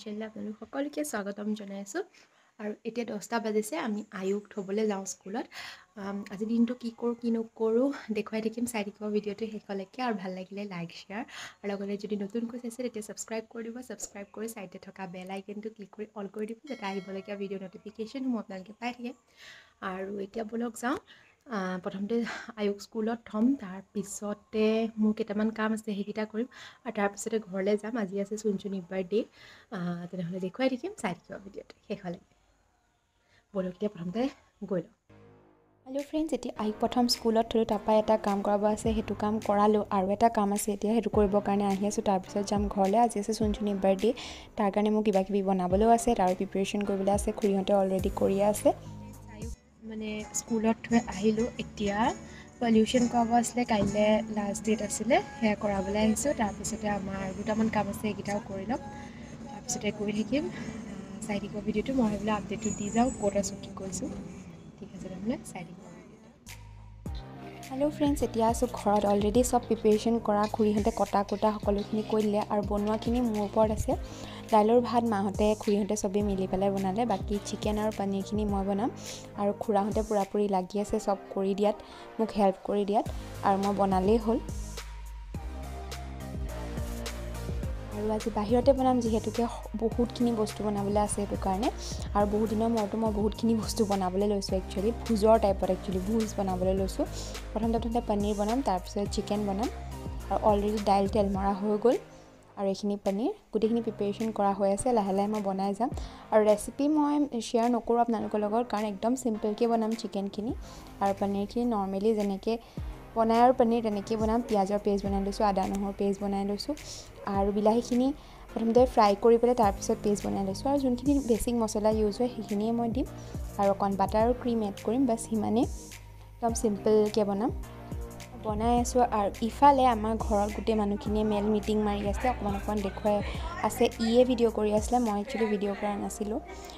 চেনেললৈ আপোনালোক সকলোকে স্বাগতম জনাইছো আৰু এতিয়া 10টা বাজিছে আমি আয়ুক থবলৈ যাওঁ স্কুলত আজি দিনটো কি কৰো কি নকৰো দেখুৱাই থাকিম চাই থাকিব ভিডিঅটো শেষলৈকে আৰু ভাল লাগিলে লাইক শেয়াৰ আৰু লগতে যদি নতুনকৈ চাইছে তেতিয়া সাবস্ক্ৰাইব কৰি দিব সাবস্ক্ৰাইব কৰি সাইডে থকা বেল আইকনটো ক্লিক কৰি অল কৰি দিব যাতে আহিবলগীয়া ভিডিঅ নটিফিকেশন আপোনালোকে পাই থাকে আৰু এতিয়া বলক যাওঁ প্ৰথমতে আয়ুক স্কুলত থম তাৰ পিছতে মোৰ কেইটামান কাম আছে হেকিটা কৰিম আৰু তাৰ পিছতে ঘৰলৈ যাম আজি আছে সুঞ্জুনিৰ বাৰ্থডে তেনেহ'লে দেখুৱাই থাকিম চাই থাকিব ভিডিঅটো শেষলৈকে বলক এতিয়া প্ৰথমতে গৈ লওঁ হেল্ল' ফ্ৰেণ্ডছ এতিয়া আয়ুক প্ৰথম স্কুলত থলোঁ তাৰপৰা এটা কাম কৰাব আছে সেইটো কাম কৰালোঁ আৰু এটা কাম আছে এতিয়া সেইটো কৰিবৰ কাৰণে আহি আছোঁ তাৰপিছত যাম ঘৰলৈ আজি আছে সুঞ্জুনিৰ বাৰ্থডে তাৰ কাৰণে মোক কিবা কিবি বনাবলৈও আছে তাৰ প্ৰিপাৰেশ্যন কৰিবলৈ আছে খুৰীহঁতে অলৰেডি কৰিয়ে আছে মানে স্কুলত থৈ আহিলোঁ এতিয়া পলিউশ্যন কৰাব আছিলে কাইলৈ লাষ্ট ডেট আছিলে সেয়া কৰাবলৈ আহিছোঁ তাৰপিছতে আমাৰ দুটামান কাম আছে সেইকেইটাও কৰি ল'ম তাৰপিছতে গৈ থাকিম চাই থাকিব ভিডিঅ'টো মই বোলে আপডেটটো দি যাওঁ ক'ত আছোঁ কি কৰিছোঁ ঠিক আছে তেনেহ'লে চাই থাকিব হেল্ল' ফ্ৰেণ্ডছ এতিয়া আছোঁ ঘৰত অলৰেডি চব প্ৰিপাৰেশ্যন কৰা খুৰীহঁতে কটা কুটা সকলোখিনি কৰি দিলে আৰু বনোৱাখিনি মোৰ ওপৰত আছে দাইলৰ ভাত মাহঁতে খুৰীহঁতে চবেই মিলি পেলাই বনালে বাকী চিকেন আৰু পনীৰখিনি মই বনাম আৰু খুৰাহঁতে পূৰাপূৰি লাগি আছে চব কৰি দিয়াত মোক হেল্প কৰি দিয়াত আৰু মই বনালেই হ'ল আৰু আজি বাহিৰতে বনাম যিহেতুকে বহুতখিনি বস্তু বনাবলৈ আছে সেইটো কাৰণে আৰু বহুত দিনৰ মূৰতো মই বহুতখিনি বস্তু বনাবলৈ লৈছোঁ একচুৱেলি ভোজৰ টাইপত ভোজ বনাবলৈ লৈছোঁ প্ৰথমতে পনীৰ বনাম তাৰপিছত চিকেন বনাম আৰু অলৰেডি দাইল তেল মৰা হৈ গ'ল আৰু এইখিনি পনীৰ গোটেইখিনি প্ৰিপাৰেশ্যন কৰা হৈ আছে লাহে লাহে মই বনাই যাম আৰু ৰেচিপি মই শ্বেয়াৰ নকৰোঁ আপোনালোকৰ লগত কাৰণ একদম চিম্পলকৈ বনাম চিকেনখিনি আৰু পনীৰখিনি নৰ্মেলি যেনেকৈ বনাই আৰু পনীৰ তেনেকৈ বনাম পিঁয়াজৰ পেষ্ট বনাই লৈছোঁ আদা নহৰু পেষ্ট বনাই লৈছোঁ আৰু বিলাহীখিনি প্ৰথমতে ফ্ৰাই কৰি পেলাই তাৰপিছত পেষ্ট বনাই লৈছোঁ আৰু যোনখিনি বেছিক মছলা ইউজ হয় সেইখিনিয়ে মই দিম আৰু অকণ বাটাৰ আৰু ক্ৰীম এড কৰিম বাছ সিমানেই একদম চিম্পলকৈ বনাই আছোঁ আৰু ইফালে আমাৰ ঘৰত গোটেই মানুহখিনিয়ে মেল মিটিং মাৰি আছে অকণমান দেখুৱাই আছে ইয়ে ভিডিঅ' কৰি আছিলে মই একচুৱেলি ভিডিঅ' কৰা নাছিলোঁ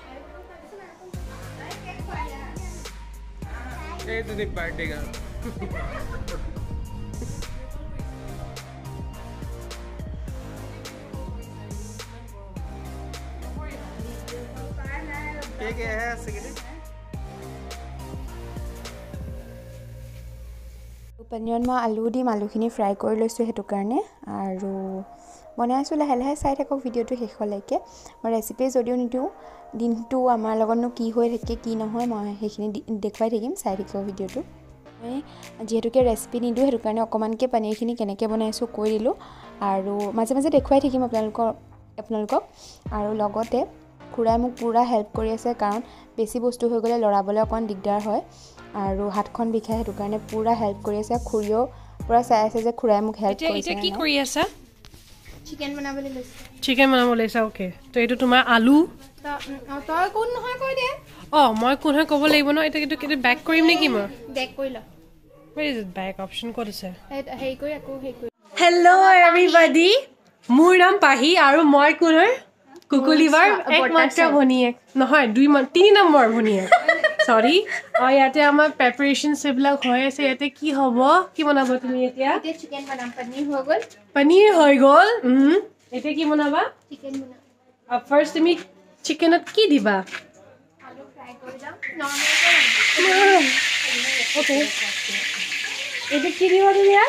পনীৰত মই আলু দিম আলুখিনি ফ্ৰাই কৰি লৈছোঁ সেইটো কাৰণে আৰু বনাই আছোঁ লাহে লাহে চাই থাকক ভিডিঅ'টো শেষলৈকে মই ৰেচিপি যদিও নিদিওঁ দিনটো আমাৰ লগতনো কি হৈ থাকে কি নহয় মই সেইখিনি দেখুৱাই থাকিম চাই থাকিব ভিডিঅ'টো মই যিহেতুকে ৰেচিপি নিদিওঁ সেইটো কাৰণে অকণমানকৈ পনীৰখিনি কেনেকৈ বনাইছোঁ কৈ দিলোঁ আৰু মাজে মাজে দেখুৱাই থাকিম আপোনালোকক আৰু লগতে খুৰাই মোক পূৰা হেল্প কৰি আছে কাৰণ বেছি বস্তু হৈ গ'লে লৰাবলৈ অকণ দিগদাৰ হয় আৰু হাতখন বিষায় সেইটো কাৰণে পূৰা হেল্প কৰি আছে খুৰীও পূৰা চাই আছে যে খুৰাই মোক হেল্প কৰিছে এতিয়া কি কৰি আছা চিকেন বনাবলৈ লৈছোঁ চিকেন বনাব লৈছা ওকে তো এইটো তোমাৰ আলু তই কোন নহয় কৈ দে মই কোন হয় ক'ব লাগিব ন এতিয়া কিন্তু বেক কৰিম নেকি মই বেক কৰি ল বেক অপশ্যন ক'ত আছে হেৰি কৰি আকৌ হেৰি কৰি হেল্ল' এভৰিবডি মোৰ নাম পাহি আৰু মই কোন হয় কুকুলিবাৰ একমাত্ৰ ভনীয়েক নহয় 3 নম্বৰ ভনীয়েক সৰি ইয়াতে আমাৰ প্ৰিপাৰেশ্যনছ এইবিলাক হৈ আছে ইয়াতে কি হ'ব কি বনাব তুমি এতিয়া চিকেন বনাম পনীৰ হৈ গ'ল এতিয়া কি বনাবা চিকেন বনাম ফাৰ্ষ্ট তুমি চিকেনত কি দিবা আলু ফ্ৰাই কৰি যাম নৰ্মেলকৈ ওকে এতিয়া কি দিবা তুমি ইয়াত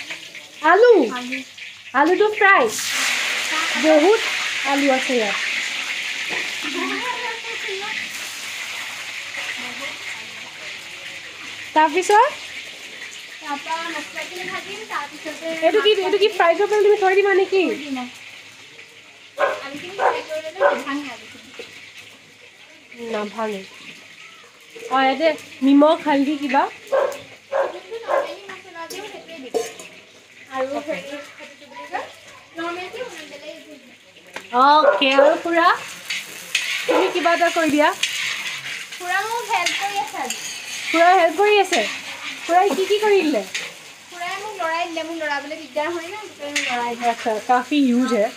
আলুটো ফ্ৰাই বহুত আলু আছে ইয়াত তাৰপিছত এইটো কি ফ্ৰাই কৰি পেলাই তুমি থৈ দিবা নেকি নাভাঙে ইয়াতে নিমখ হালধি কিবা অ'কে আৰু খুৰা তুমি কিবা এটা কৈ দিয়া খুৰা মোক হেল্প কৰি আছে খুৰাই হেল্প কৰি আছে খুৰাই কি কৰি দিলে খুৰাই মোক লৰাই দিলে মোক লৰাবলৈ দিগদাৰ হয় না আচ্ছা কাফি ইউজ হে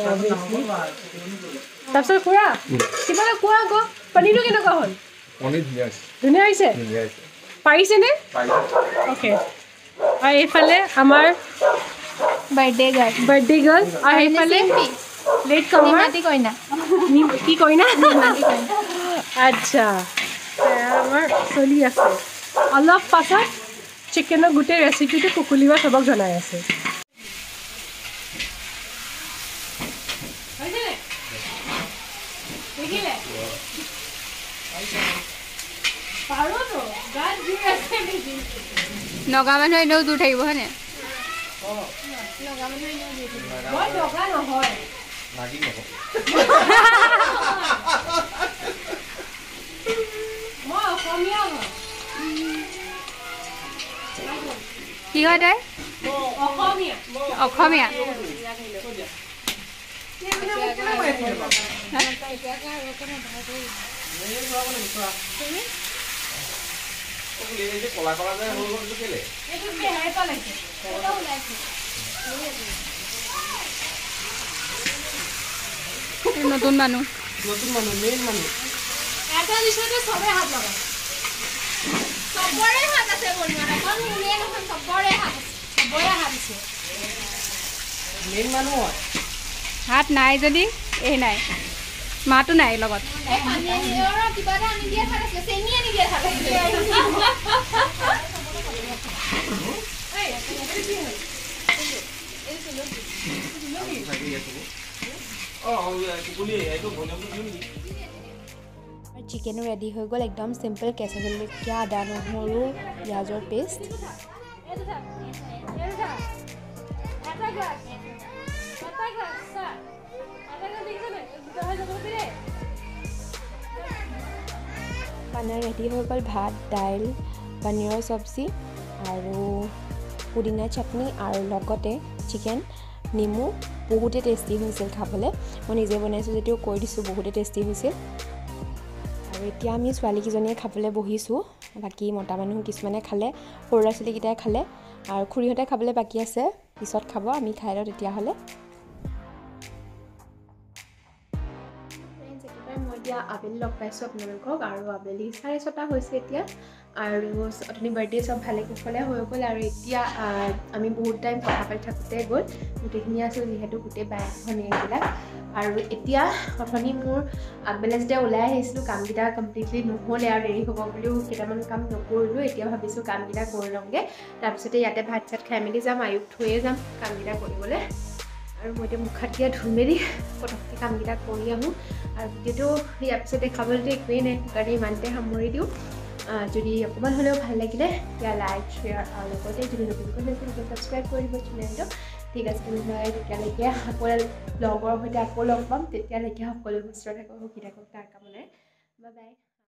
তাৰপিছত খুৰা কিবা এটা কোৱা আকৌ পনীৰটো কেনেকুৱা হ'ল ধুনীয়া হৈছে পাৰিছেনে অ'কে আৰু এইফালে আমাৰ birthday girl আৰু এইফালে লেট কামাৰ নিমাতি কইনা কি কইনা নিমাতি কইনা আচ্ছা আমাৰ চলি আছে অলপ পাছত চিকেনৰ গোটেই ৰেচিপিটো কুকুলিবা চবক জনাই আছে নগা মানুহ এনেও দূৰ থাকিব হয়নে মই নগা নহয় মই অসমীয়া হয় কি হয় তাই অসমীয়া অসমীয়া নতুন মানুহ মেইন মানুহ এটা দিশতে সবে হাত লগা চবৰে হাত আছে বনোৱা এখন মুলিয়ে নহয় চবৰে হাত আছে মেইন মানুহ হয় হাত নাই যদি এই নাই মাতো নাই লগত কিবা এটা আনি দিয়া হাত আছে চেনি আনি দিয়া হাত আছে চিকেনো ৰেডি হৈ গ'ল একদম চিম্পল কেঁচা জলকীয়া আদা নহৰু পিঁয়াজৰ পেষ্ট খানা ৰেডি হৈ গ'ল ভাত দাইল পনীৰৰ চব্জি আৰু পুদিনা চাটনি আৰু লগতে চিকেন নেমু বহুতে টেষ্টি হৈছিল খাবলৈ মই নিজে বনাইছোঁ যদিও কৈ দিছোঁ বহুতে টেষ্টি হৈছিল আৰু এতিয়া আমি ছোৱালীকেইজনীয়ে খাবলৈ বহিছোঁ বাকী মতা মানুহ কিছুমানে খালে সৰু ল'ৰা ছোৱালীকেইটাই খালে আৰু খুৰীহঁতে খাবলৈ বাকী আছে পিছত খাব আমি খাই লওঁ তেতিয়াহ'লে মই এতিয়া আবেলি লগ পাইছোঁ আপোনালোকক আৰু আবেলি 6:30 হৈছে এতিয়া আৰু অথনি বাৰ্থডে চব ভালে কুশলে হৈ গ'ল আৰু এতিয়া আমি বহুত টাইম কথা পাতি থাকোঁতে গ'ল গোটেইখিনি আছোঁ যিহেতু গোটেই ভনীয়েকবিলাক আৰু এতিয়া অথনি মোৰ আগবেলা যেতিয়া ওলাই আহিছিলোঁ কামকেইটা কমপ্লিটলি নহ'লে আৰু দেৰি হ'ব বুলিও কেইটামান কাম নকৰিলোঁ এতিয়া ভাবিছোঁ কামকেইটা কৰি লওঁগৈ তাৰপিছতে ইয়াতে ভাত চাত খাই মেলি যাম আয়ুক থৈয়ে যাম কামকেইটা কৰিবলৈ আৰু মই এতিয়া মুখ হাত দিয়া ধুই মেলি পটককৈ কামকেইটা কৰি আহোঁ আৰু ভিডিঅ'টো ইয়াৰ পিছত দেখাবলৈতো একোৱেই নাই সেইকাৰণে ইমানতে সামৰি দিওঁ যদি অকণমান হ'লেও ভাল লাগিলে তেতিয়া লাইক শ্বেয়াৰ আৰু লগতে যদি নতুনকৈ হৈছে তেতিয়া ছাবস্ক্ৰাইব কৰি দিব চেনেলটো ঠিক আছে তেতিয়ালৈকে আকৌ ব্লগৰ সৈতে আকৌ লগ পাম তেতিয়ালৈকে সকলো সুস্থ থাকক সুখী থাকক তাৰ কামনাৰে বাই বাই